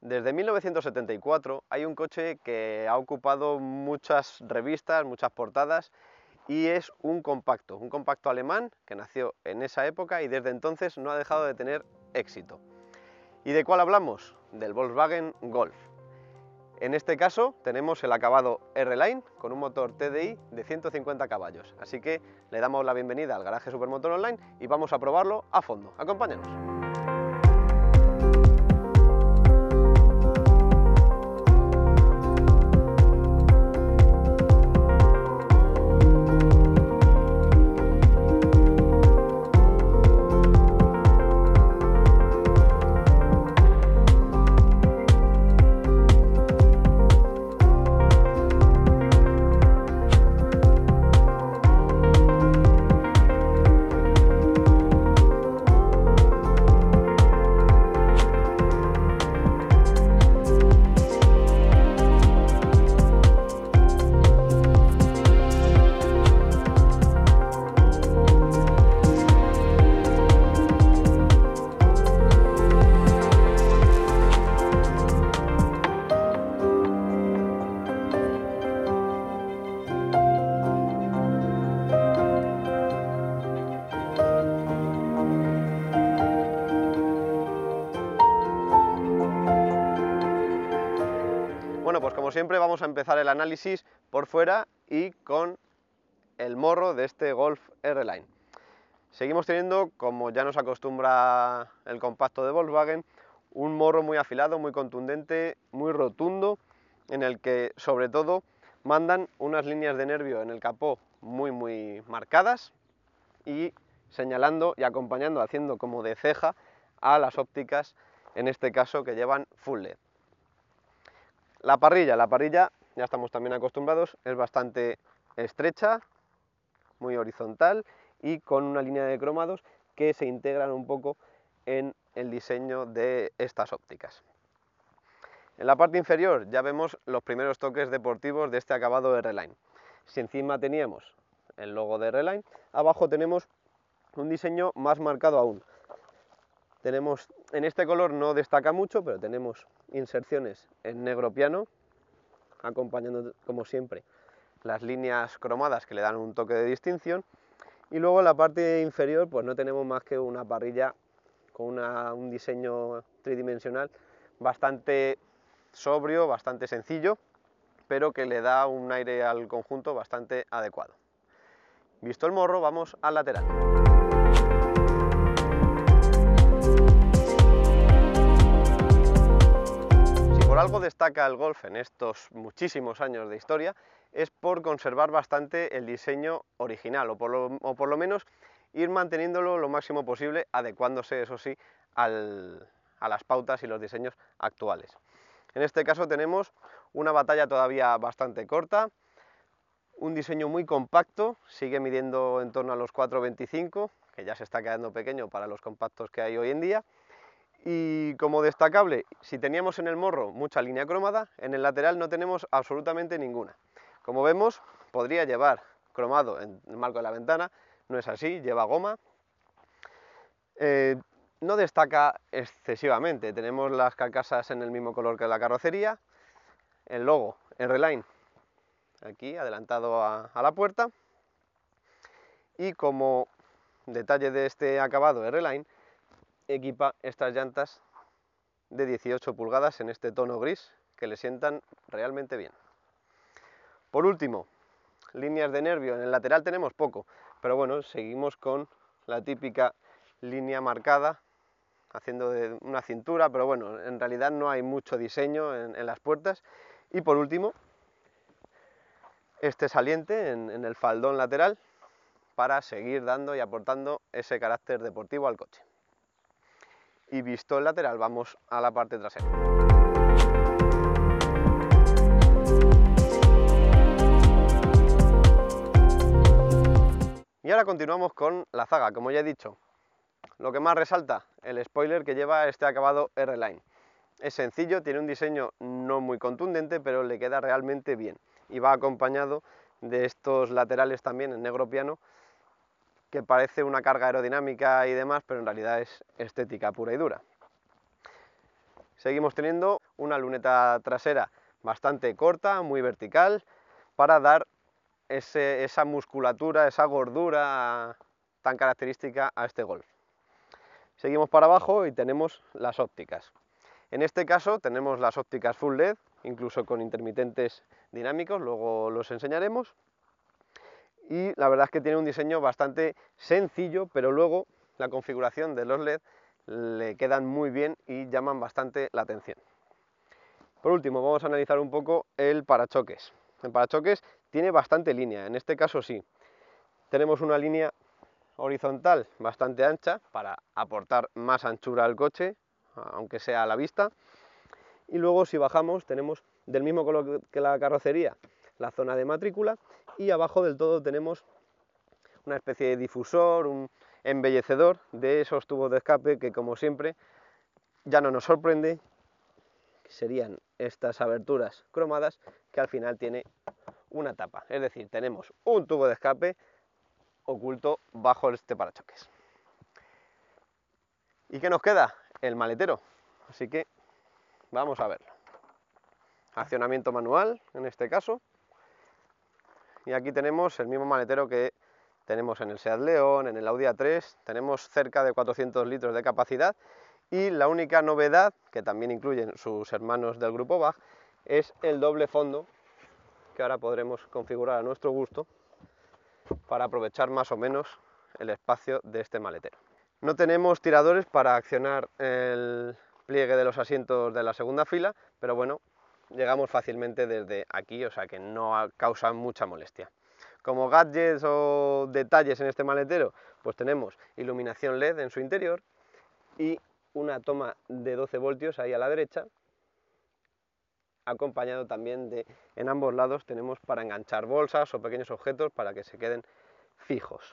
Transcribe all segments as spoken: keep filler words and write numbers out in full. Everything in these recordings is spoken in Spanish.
Desde mil novecientos setenta y cuatro hay un coche que ha ocupado muchas revistas, muchas portadas, y es un compacto, un compacto alemán que nació en esa época y desde entonces no ha dejado de tener éxito. ¿Y de cuál hablamos? Del Volkswagen Golf. En este caso tenemos el acabado R-Line con un motor T D I de ciento cincuenta caballos, así que le damos la bienvenida al garaje Supermotor Online y vamos a probarlo a fondo. Acompáñanos. Bueno, pues como siempre vamos a empezar el análisis por fuera y con el morro de este Golf R-Line. Seguimos teniendo, como ya nos acostumbra el compacto de Volkswagen, un morro muy afilado, muy contundente, muy rotundo, en el que sobre todo mandan unas líneas de nervio en el capó muy muy marcadas y señalando y acompañando, haciendo como de ceja a las ópticas, en este caso que llevan full L E D. La parrilla, la parrilla, ya estamos también acostumbrados, es bastante estrecha, muy horizontal y con una línea de cromados que se integran un poco en el diseño de estas ópticas. En la parte inferior ya vemos los primeros toques deportivos de este acabado R-Line. Si encima teníamos el logo de R-Line, abajo tenemos un diseño más marcado aún. Tenemos, en este color no destaca mucho, pero tenemos inserciones en negro piano, acompañando como siempre las líneas cromadas que le dan un toque de distinción, y luego en la parte inferior pues no tenemos más que una parrilla con una, un diseño tridimensional bastante sobrio, bastante sencillo, pero que le da un aire al conjunto bastante adecuado. Visto el morro, vamos al lateral. Por algo destaca el Golf en estos muchísimos años de historia es por conservar bastante el diseño original, o por lo, o por lo menos ir manteniéndolo lo máximo posible, adecuándose, eso sí, al, a las pautas y los diseños actuales. En este caso tenemos una batalla todavía bastante corta, un diseño muy compacto, sigue midiendo en torno a los cuatro veinticinco, que ya se está quedando pequeño para los compactos que hay hoy en día. Y como destacable, si teníamos en el morro mucha línea cromada, en el lateral no tenemos absolutamente ninguna. Como vemos, podría llevar cromado en el marco de la ventana, no es así, lleva goma. Eh, no destaca excesivamente, tenemos las carcasas en el mismo color que la carrocería, el logo R-Line aquí adelantado a, a la puerta, y como detalle de este acabado R-Line, equipa estas llantas de dieciocho pulgadas en este tono gris que le sientan realmente bien. Por último, líneas de nervio. En el lateral tenemos poco, pero bueno, seguimos con la típica línea marcada haciendo de una cintura, pero bueno, en realidad no hay mucho diseño en, en las puertas. Y por último, este saliente en, en el faldón lateral para seguir dando y aportando ese carácter deportivo al coche. Y visto el lateral, vamos a la parte trasera. Y ahora continuamos con la zaga, como ya he dicho. Lo que más resalta, el spoiler que lleva este acabado R-Line. Es sencillo, tiene un diseño no muy contundente, pero le queda realmente bien. Y va acompañado de estos laterales también en negro piano, que parece una carga aerodinámica y demás, pero en realidad es estética pura y dura. Seguimos teniendo una luneta trasera bastante corta, muy vertical, para dar ese, esa musculatura, esa gordura tan característica a este Golf. Seguimos para abajo y tenemos las ópticas. En este caso tenemos las ópticas Full L E D, incluso con intermitentes dinámicos, luego los enseñaremos. Y la verdad es que tiene un diseño bastante sencillo, pero luego la configuración de los L E D le quedan muy bien y llaman bastante la atención. Por último, vamos a analizar un poco el parachoques. El parachoques tiene bastante línea, en este caso sí. Tenemos una línea horizontal bastante ancha para aportar más anchura al coche, aunque sea a la vista. Y luego, si bajamos, tenemos del mismo color que la carrocería la zona de matrícula, y abajo del todo tenemos una especie de difusor, un embellecedor de esos tubos de escape que, como siempre, ya no nos sorprende, que serían estas aberturas cromadas que al final tiene una tapa. Es decir, tenemos un tubo de escape oculto bajo este parachoques. ¿Y qué nos queda? El maletero. Así que vamos a verlo. Accionamiento manual, en este caso. Y aquí tenemos el mismo maletero que tenemos en el Seat León, en el Audi A tres, tenemos cerca de cuatrocientos litros de capacidad, y la única novedad, que también incluyen sus hermanos del grupo Bach, es el doble fondo, que ahora podremos configurar a nuestro gusto para aprovechar más o menos el espacio de este maletero. No tenemos tiradores para accionar el pliegue de los asientos de la segunda fila, pero bueno, llegamos fácilmente desde aquí, o sea que no causa mucha molestia. Como gadgets o detalles en este maletero, pues tenemos iluminación L E D en su interior y una toma de doce voltios ahí a la derecha, acompañado también de, en ambos lados tenemos para enganchar bolsas o pequeños objetos para que se queden fijos.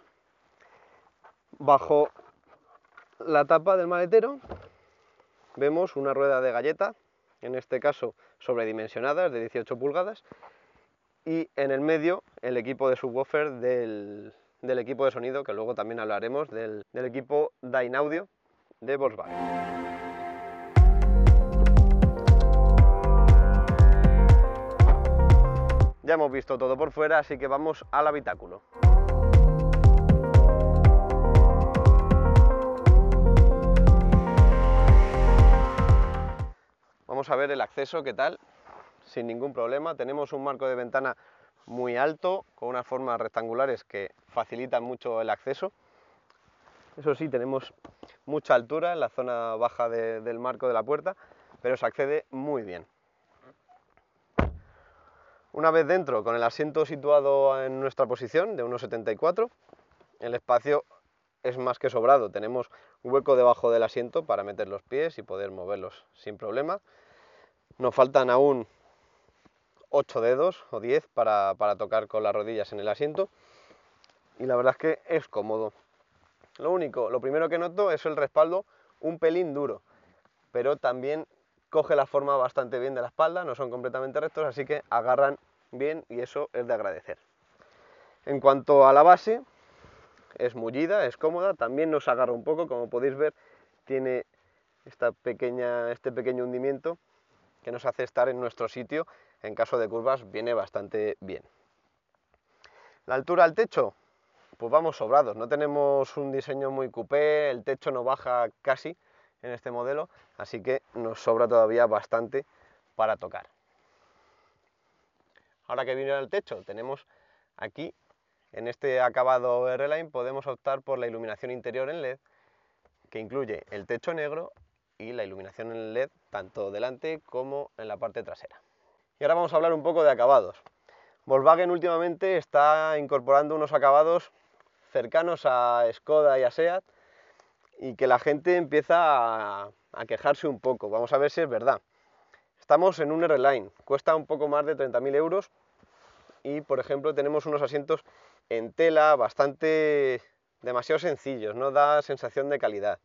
Bajo la tapa del maletero vemos una rueda de galleta, en este caso sobredimensionada, de dieciocho pulgadas, y en el medio el equipo de subwoofer del, del equipo de sonido, que luego también hablaremos, del, del equipo Dynaudio de Volkswagen. Ya hemos visto todo por fuera, así que vamos al habitáculo. Vamos a ver el acceso, ¿qué tal? Sin ningún problema. Tenemos un marco de ventana muy alto, con unas formas rectangulares que facilitan mucho el acceso. Eso sí, tenemos mucha altura en la zona baja de, del marco de la puerta, pero se accede muy bien. Una vez dentro, con el asiento situado en nuestra posición de uno setenta y cuatro, el espacio es más que sobrado. Tenemos un hueco debajo del asiento para meter los pies y poder moverlos sin problema. Nos faltan aún ocho dedos o diez para, para tocar con las rodillas en el asiento, y la verdad es que es cómodo. Lo único, lo primero que noto es el respaldo un pelín duro, pero también coge la forma bastante bien de la espalda, no son completamente rectos, así que agarran bien y eso es de agradecer. En cuanto a la base, es mullida, es cómoda, también nos agarra un poco, como podéis ver, tiene esta pequeña, este pequeño hundimiento que nos hace estar en nuestro sitio, en caso de curvas viene bastante bien. La altura al techo, pues vamos sobrados, no tenemos un diseño muy coupé, el techo no baja casi en este modelo, así que nos sobra todavía bastante para tocar. Ahora que viene al techo, tenemos aquí, en este acabado R-Line, podemos optar por la iluminación interior en L E D, que incluye el techo negro y la iluminación en L E D, tanto delante como en la parte trasera. Y ahora vamos a hablar un poco de acabados. Volkswagen últimamente está incorporando unos acabados cercanos a Skoda y a Seat, y que la gente empieza a, a quejarse un poco. Vamos a ver si es verdad. Estamos en un R-Line, cuesta un poco más de treinta mil euros y, por ejemplo, tenemos unos asientos en tela bastante, demasiado sencillos, no da sensación de calidad.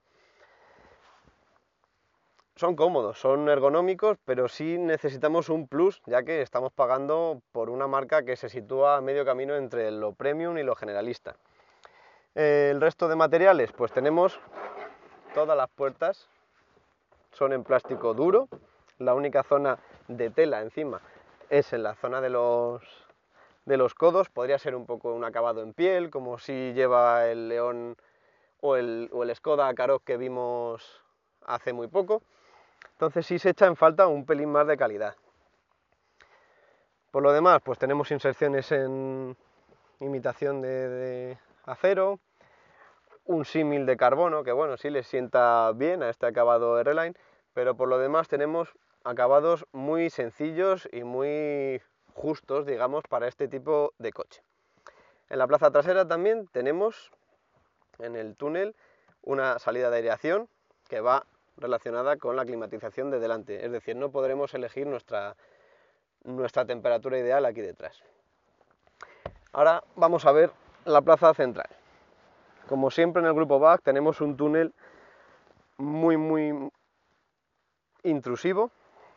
Son cómodos, son ergonómicos, pero sí necesitamos un plus, ya que estamos pagando por una marca que se sitúa a medio camino entre lo premium y lo generalista. El resto de materiales, pues tenemos todas las puertas son en plástico duro, la única zona de tela encima es en la zona de los, de los codos, podría ser un poco un acabado en piel, como si lleva el León o el, o el Skoda Karoq que vimos hace muy poco. Entonces sí se echa en falta un pelín más de calidad. Por lo demás, pues tenemos inserciones en imitación de, de acero, un símil de carbono, que bueno, sí le sienta bien a este acabado R-Line, pero por lo demás tenemos acabados muy sencillos y muy justos, digamos, para este tipo de coche. En la plaza trasera también tenemos en el túnel una salida de aireación que va relacionada con la climatización de delante, es decir, no podremos elegir nuestra, nuestra temperatura ideal aquí detrás. Ahora vamos a ver la plaza central. Como siempre en el grupo B A C tenemos un túnel muy muy intrusivo,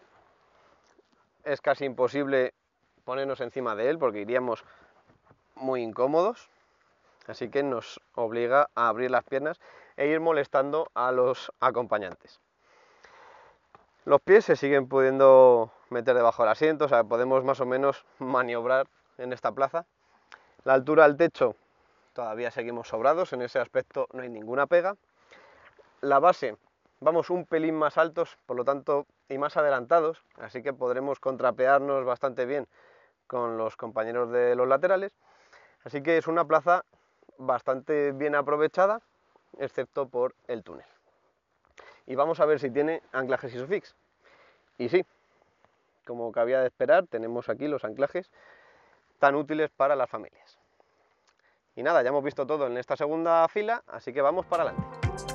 es casi imposible ponernos encima de él porque iríamos muy incómodos, así que nos obliga a abrir las piernas e ir molestando a los acompañantes. Los pies se siguen pudiendo meter debajo del asiento, o sea, podemos más o menos maniobrar en esta plaza. La altura del techo todavía seguimos sobrados, en ese aspecto no hay ninguna pega. La base, vamos un pelín más altos, por lo tanto, y más adelantados, así que podremos contrapearnos bastante bien con los compañeros de los laterales. Así que es una plaza bastante bien aprovechada, excepto por el túnel. Y vamos a ver si tiene anclajes ISOFIX. Y sí, como cabía de esperar, tenemos aquí los anclajes tan útiles para las familias. Y nada, ya hemos visto todo en esta segunda fila, así que vamos para adelante.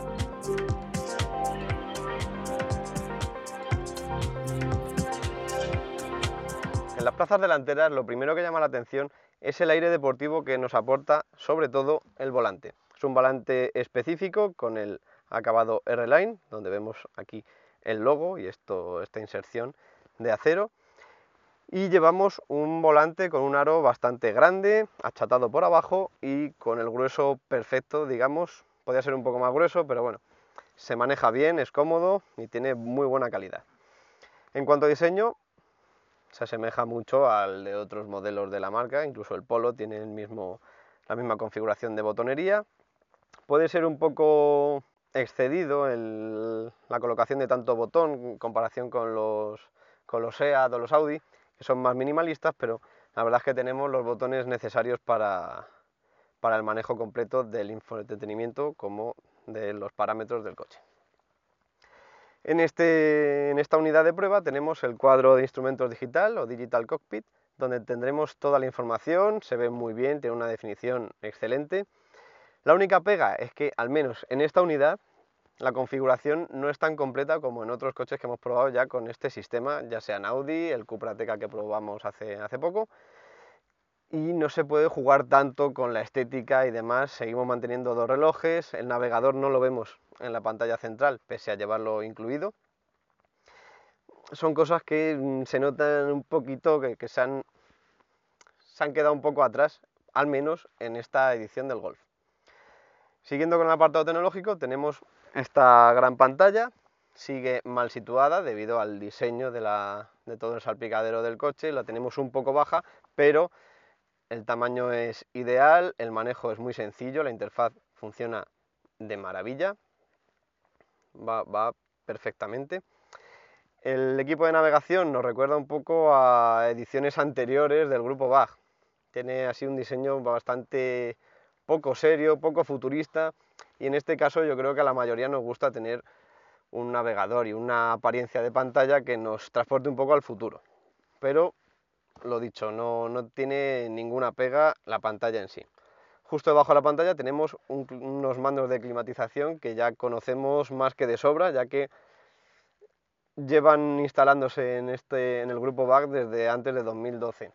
En las plazas delanteras lo primero que llama la atención es el aire deportivo que nos aporta sobre todo el volante. Es un volante específico con el acabado R-Line, donde vemos aquí el logo y esto, esta inserción de acero. Y llevamos un volante con un aro bastante grande, achatado por abajo y con el grueso perfecto, digamos. Podría ser un poco más grueso, pero bueno, se maneja bien, es cómodo y tiene muy buena calidad. En cuanto a diseño, se asemeja mucho al de otros modelos de la marca, incluso el Polo tiene el mismo, la misma configuración de botonería. Puede ser un poco excedido el, la colocación de tanto botón en comparación con los, con los SEAT o los Audi, que son más minimalistas, pero la verdad es que tenemos los botones necesarios para, para el manejo completo del infoentretenimiento como de los parámetros del coche. En, este, en esta unidad de prueba tenemos el cuadro de instrumentos digital o Digital Cockpit, donde tendremos toda la información, se ve muy bien, tiene una definición excelente. La única pega es que, al menos en esta unidad, la configuración no es tan completa como en otros coches que hemos probado ya con este sistema, ya sea en Audi, el Cupra Ateca que probamos hace, hace poco, y no se puede jugar tanto con la estética y demás. Seguimos manteniendo dos relojes, el navegador no lo vemos en la pantalla central, pese a llevarlo incluido. Son cosas que se notan un poquito, que, que se, han, se han quedado un poco atrás, al menos en esta edición del Golf. Siguiendo con el apartado tecnológico, tenemos esta gran pantalla, sigue mal situada debido al diseño de, la, de todo el salpicadero del coche, la tenemos un poco baja, pero el tamaño es ideal, el manejo es muy sencillo, la interfaz funciona de maravilla, va, va perfectamente. El equipo de navegación nos recuerda un poco a ediciones anteriores del grupo B A G. Tiene así un diseño bastante poco serio, poco futurista, y en este caso yo creo que a la mayoría nos gusta tener un navegador y una apariencia de pantalla que nos transporte un poco al futuro. Pero, lo dicho, no, no tiene ninguna pega la pantalla en sí. Justo debajo de la pantalla tenemos un, unos mandos de climatización que ya conocemos más que de sobra, ya que llevan instalándose en, este, en el grupo B A C desde antes de dos mil doce.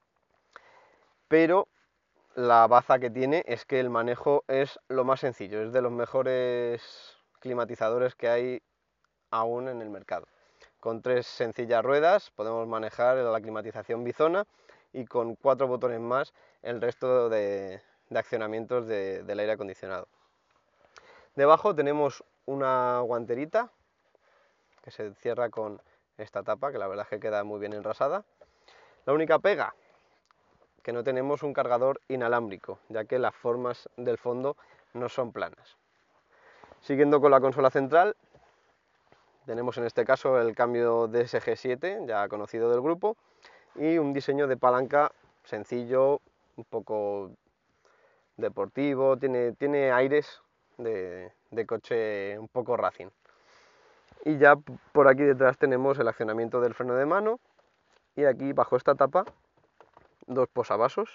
Pero la baza que tiene es que el manejo es lo más sencillo, es de los mejores climatizadores que hay aún en el mercado. Con tres sencillas ruedas podemos manejar la climatización bizona y con cuatro botones más el resto de, de accionamientos de, del aire acondicionado. Debajo tenemos una guanterita que se cierra con esta tapa, que la verdad es que queda muy bien enrasada. La única pega, que no tenemos un cargador inalámbrico, ya que las formas del fondo no son planas. Siguiendo con la consola central, tenemos en este caso el cambio D S G siete, ya conocido del grupo, y un diseño de palanca sencillo, un poco deportivo, tiene, tiene aires de, de coche un poco racing. Y ya por aquí detrás tenemos el accionamiento del freno de mano, y aquí bajo esta tapa dos posavasos,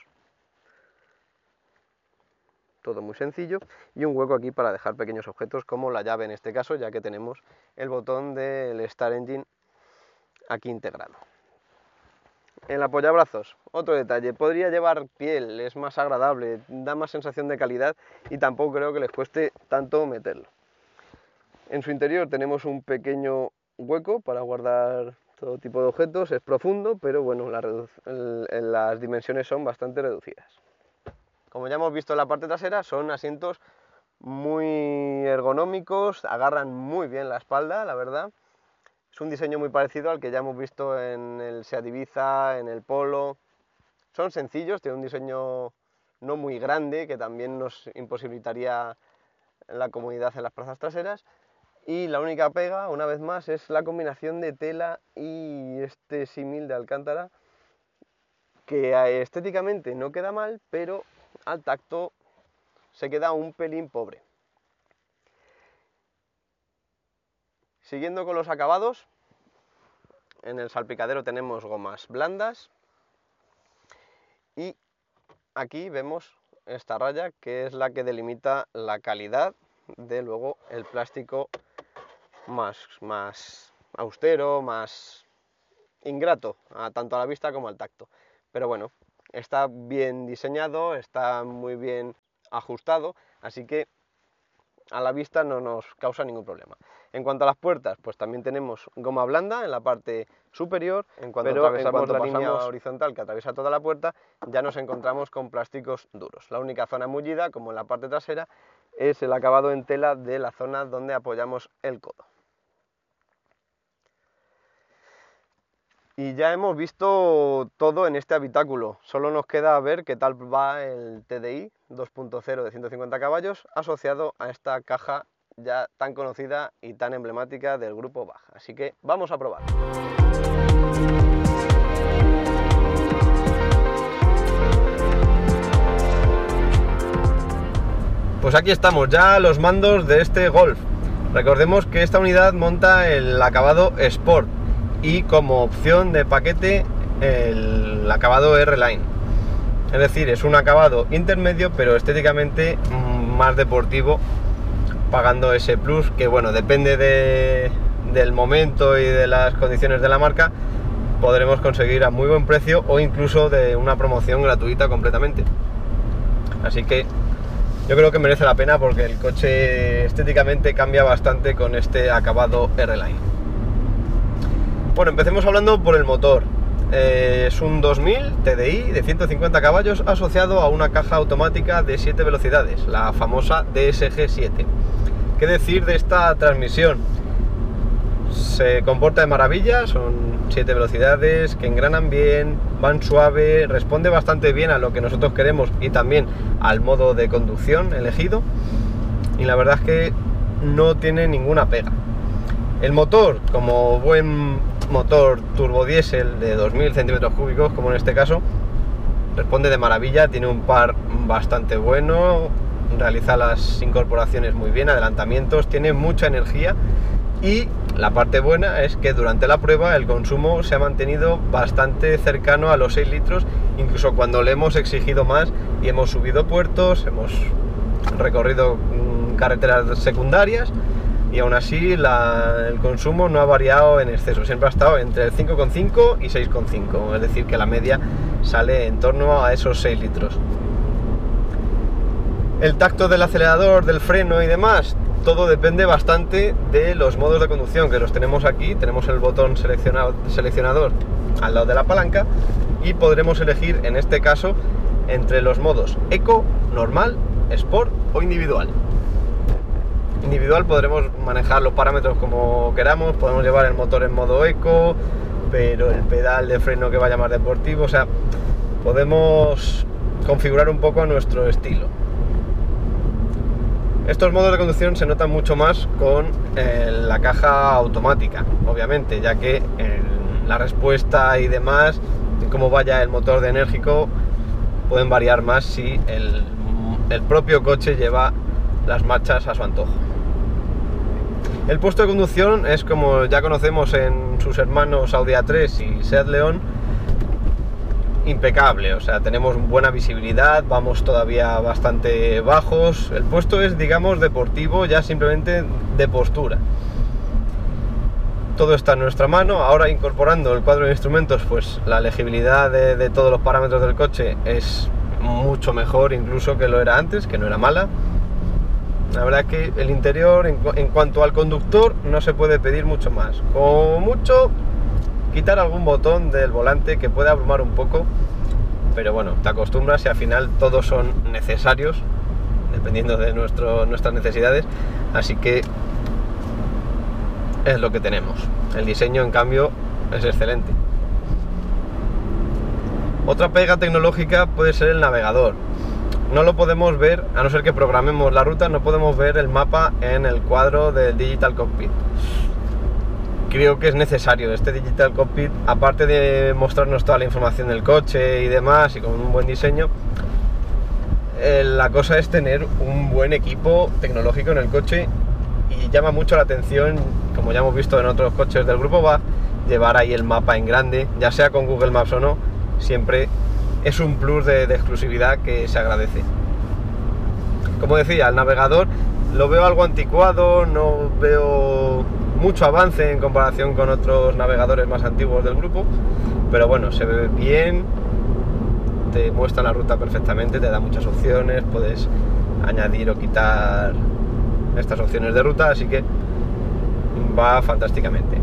todo muy sencillo, y un hueco aquí para dejar pequeños objetos como la llave en este caso, ya que tenemos el botón del Start Engine aquí integrado. El apoyabrazos, otro detalle, podría llevar piel, es más agradable, da más sensación de calidad y tampoco creo que les cueste tanto meterlo. En su interior tenemos un pequeño hueco para guardar todo tipo de objetos, es profundo, pero bueno, la el, el, las dimensiones son bastante reducidas. Como ya hemos visto en la parte trasera, son asientos muy ergonómicos, agarran muy bien la espalda, la verdad. Es un diseño muy parecido al que ya hemos visto en el Seat Ibiza, en el Polo. Son sencillos, tienen un diseño no muy grande, que también nos imposibilitaría la comodidad en las plazas traseras. Y la única pega, una vez más, es la combinación de tela y este símil de alcántara, que estéticamente no queda mal, pero al tacto se queda un pelín pobre. Siguiendo con los acabados, en el salpicadero tenemos gomas blandas y aquí vemos esta raya que es la que delimita la calidad de luego el plástico más, más austero, más ingrato, a, tanto a la vista como al tacto. Pero bueno, está bien diseñado, está muy bien ajustado, así que a la vista no nos causa ningún problema. En cuanto a las puertas, pues también tenemos goma blanda en la parte superior, en cuanto pero atravesamos en cuanto la pasamos... línea horizontal que atraviesa toda la puerta, ya nos encontramos con plásticos duros. La única zona mullida, como en la parte trasera, es el acabado en tela de la zona donde apoyamos el codo. Y ya hemos visto todo en este habitáculo, solo nos queda ver qué tal va el T D I dos punto cero de ciento cincuenta caballos asociado a esta caja ya tan conocida y tan emblemática del grupo B A G. Así que vamos a probar. Pues aquí estamos ya los mandos de este Golf. Recordemos que esta unidad monta el acabado Sport y como opción de paquete el acabado R-Line. Es decir, es un acabado intermedio pero estéticamente más deportivo, pagando ese plus que bueno, depende de, del momento y de las condiciones de la marca, podremos conseguir a muy buen precio o incluso de una promoción gratuita completamente. Así que yo creo que merece la pena porque el coche estéticamente cambia bastante con este acabado R-Line. Bueno, empecemos hablando por el motor. Eh, es un dos mil T D I de ciento cincuenta caballos asociado a una caja automática de siete velocidades, la famosa D S G siete. ¿Qué decir de esta transmisión? Se comporta de maravilla, son siete velocidades que engranan bien, van suave, responde bastante bien a lo que nosotros queremos y también al modo de conducción elegido, y la verdad es que no tiene ninguna pega. El motor, como buen motor turbodiesel de dos mil centímetros cúbicos, como en este caso, responde de maravilla, tiene un par bastante bueno, realiza las incorporaciones muy bien, adelantamientos, tiene mucha energía y la parte buena es que durante la prueba el consumo se ha mantenido bastante cercano a los seis litros, incluso cuando le hemos exigido más y hemos subido puertos, hemos recorrido carreteras secundarias y aún así la, el consumo no ha variado en exceso, siempre ha estado entre el cinco coma cinco y seis coma cinco, es decir que la media sale en torno a esos seis litros. El tacto del acelerador, del freno y demás, todo depende bastante de los modos de conducción, que los tenemos aquí. Tenemos el botón seleccionador al lado de la palanca y podremos elegir en este caso entre los modos Eco, Normal, Sport o Individual. individual podremos manejar los parámetros como queramos, podemos llevar el motor en modo eco, pero el pedal de freno que vaya más deportivo, o sea, podemos configurar un poco a nuestro estilo. Estos modos de conducción se notan mucho más con eh, la caja automática, obviamente, ya que eh, la respuesta y demás, cómo vaya el motor de enérgico, pueden variar más si el, el propio coche lleva las marchas a su antojo. El puesto de conducción es como ya conocemos en sus hermanos Audi A tres y Seat León, impecable, o sea, tenemos buena visibilidad, vamos todavía bastante bajos. El puesto es, digamos, deportivo, ya simplemente de postura. Todo está en nuestra mano. Ahora, incorporando el cuadro de instrumentos, pues la legibilidad de, de todos los parámetros del coche es mucho mejor incluso que lo era antes, que no era mala. La verdad que el interior, en, en cuanto al conductor, no se puede pedir mucho más. Como mucho, quitar algún botón del volante que puede abrumar un poco, pero bueno, te acostumbras y al final todos son necesarios dependiendo de nuestro, nuestras necesidades, así que es lo que tenemos. El diseño, en cambio, es excelente. Otra pega tecnológica puede ser el navegador. No lo podemos ver, a no ser que programemos la ruta, no podemos ver el mapa en el cuadro del Digital Cockpit. Creo que es necesario este Digital Cockpit, aparte de mostrarnos toda la información del coche y demás, y con un buen diseño. Eh, la cosa es tener un buen equipo tecnológico en el coche, y llama mucho la atención, como ya hemos visto en otros coches del grupo B A, llevar ahí el mapa en grande, ya sea con Google Maps o no, siempre es un plus de, de exclusividad que se agradece. Como decía, el navegador lo veo algo anticuado, no veo mucho avance en comparación con otros navegadores más antiguos del grupo, pero bueno, se ve bien, te muestra la ruta perfectamente, te da muchas opciones, puedes añadir o quitar estas opciones de ruta, así que va fantásticamente.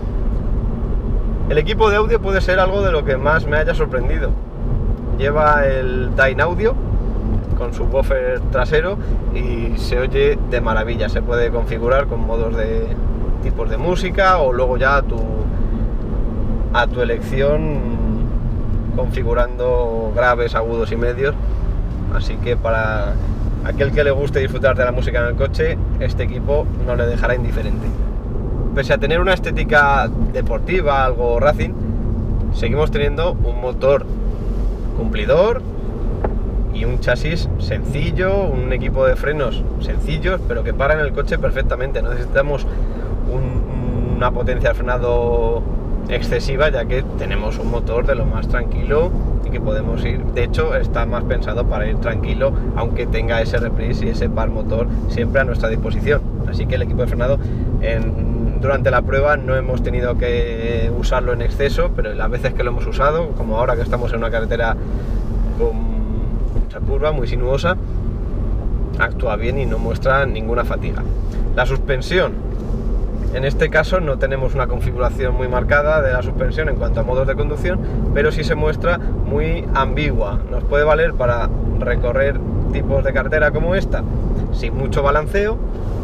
El equipo de audio puede ser algo de lo que más me haya sorprendido. Lleva el Dynaudio con su buffer trasero y se oye de maravilla, se puede configurar con modos de tipos de música o luego ya a tu, a tu elección, configurando graves, agudos y medios, así que para aquel que le guste disfrutar de la música en el coche, este equipo no le dejará indiferente. Pese a tener una estética deportiva, algo racing, seguimos teniendo un motor cumplidor y un chasis sencillo, un equipo de frenos sencillos, pero que paran el coche perfectamente. No necesitamos un, una potencia de frenado excesiva, ya que tenemos un motor de lo más tranquilo y que podemos ir, de hecho está más pensado para ir tranquilo, aunque tenga ese reprise y ese par motor siempre a nuestra disposición. Así que el equipo de frenado en, durante la prueba no hemos tenido que usarlo en exceso, pero las veces que lo hemos usado, como ahora que estamos en una carretera con mucha curva, muy sinuosa, actúa bien y no muestra ninguna fatiga. La suspensión, en este caso no tenemos una configuración muy marcada de la suspensión en cuanto a modos de conducción, pero sí se muestra muy ambigua. Nos puede valer para recorrer tipos de carretera como esta sin mucho balanceo,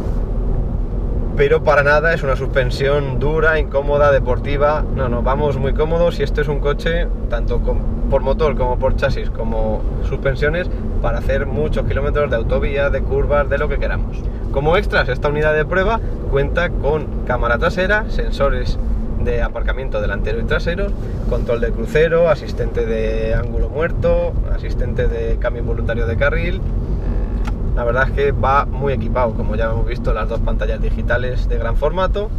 pero para nada es una suspensión dura, incómoda, deportiva. No, no, vamos muy cómodos y este es un coche, tanto con, por motor como por chasis como suspensiones, para hacer muchos kilómetros de autovía, de curvas, de lo que queramos. Como extras, esta unidad de prueba cuenta con cámara trasera, sensores de aparcamiento delantero y trasero, control de crucero, asistente de ángulo muerto, asistente de cambio involuntario de carril. La verdad es que va muy equipado, como ya hemos visto, las dos pantallas digitales de gran formato.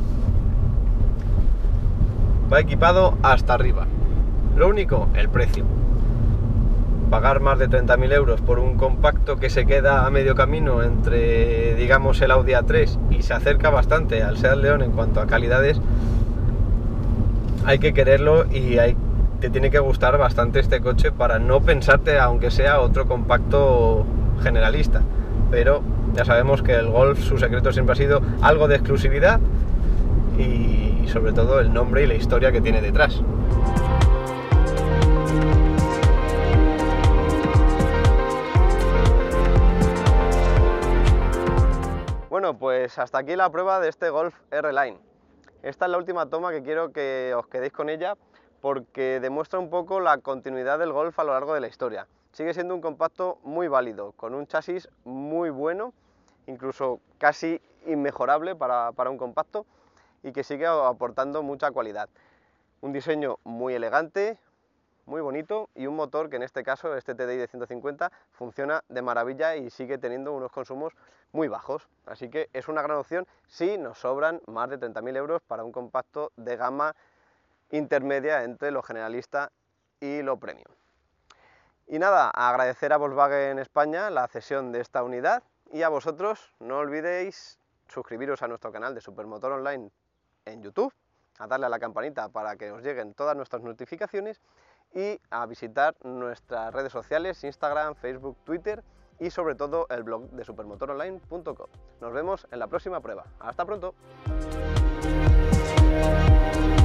Va equipado hasta arriba. Lo único, el precio. Pagar más de treinta mil euros por un compacto que se queda a medio camino entre, digamos, el Audi A tres y se acerca bastante al Seat León en cuanto a calidades, hay que quererlo y hay, te tiene que gustar bastante este coche para no pensarte, aunque sea otro compacto generalista. Pero ya sabemos que el Golf, su secreto siempre ha sido algo de exclusividad y sobre todo el nombre y la historia que tiene detrás. Bueno, pues hasta aquí la prueba de este Golf R-Line. Esta es la última toma que quiero que os quedéis con ella porque demuestra un poco la continuidad del Golf a lo largo de la historia. Sigue siendo un compacto muy válido, con un chasis muy bueno, incluso casi inmejorable para, para un compacto, y que sigue aportando mucha cualidad. Un diseño muy elegante, muy bonito, y un motor que en este caso, este T D I de ciento cincuenta, funciona de maravilla y sigue teniendo unos consumos muy bajos. Así que es una gran opción si nos sobran más de treinta mil euros para un compacto de gama intermedia entre lo generalista y lo premium. Y nada, agradecer a Volkswagen España la cesión de esta unidad, y a vosotros no olvidéis suscribiros a nuestro canal de Supermotor Online en YouTube, a darle a la campanita para que os lleguen todas nuestras notificaciones, y a visitar nuestras redes sociales, Instagram, Facebook, Twitter, y sobre todo el blog de supermotor online punto com. Nos vemos en la próxima prueba. ¡Hasta pronto!